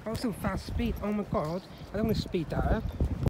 Oh, still fast speed. Oh my god. I don't want to speed that up.